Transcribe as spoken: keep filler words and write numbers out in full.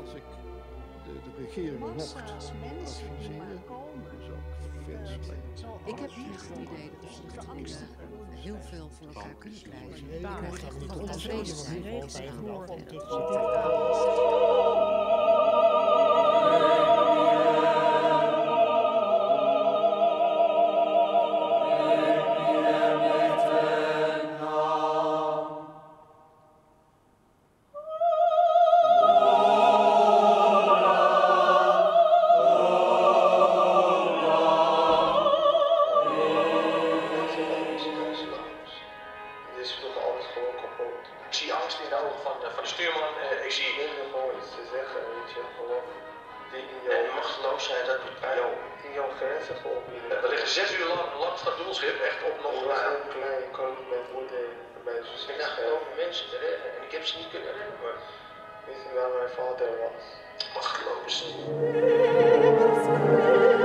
als ik de, de regering mocht adviseren, dan zou ik veel slijmen. Ik heb niet het idee dat de vluchtelingen heel veel voor elkaar kunnen krijgen. Je Nou, krijgt dat echt niet gewoon altijd tevreden zo, zijn. want Niks hij aan. wordt En ook dat tot is Dit is nog alles gewoon kapot. Ik zie angst in de ogen van de, van de stuurman. Uh, ik zie... Ik wil gewoon iets te zeggen, weet je. Gewoon die in jouw... En machteloosheid, dat doet pijn. Jou, in jouw grenzen gewoon binnen. We liggen zes uur lang langs dat doelschip, echt op nog... Ik was heel klein, ik kon niet mijn moeder en mijn zus... Ik dacht over mensen te redden en ik heb ze niet kunnen redden, maar... Weet je waar mijn vader was? Machteloos.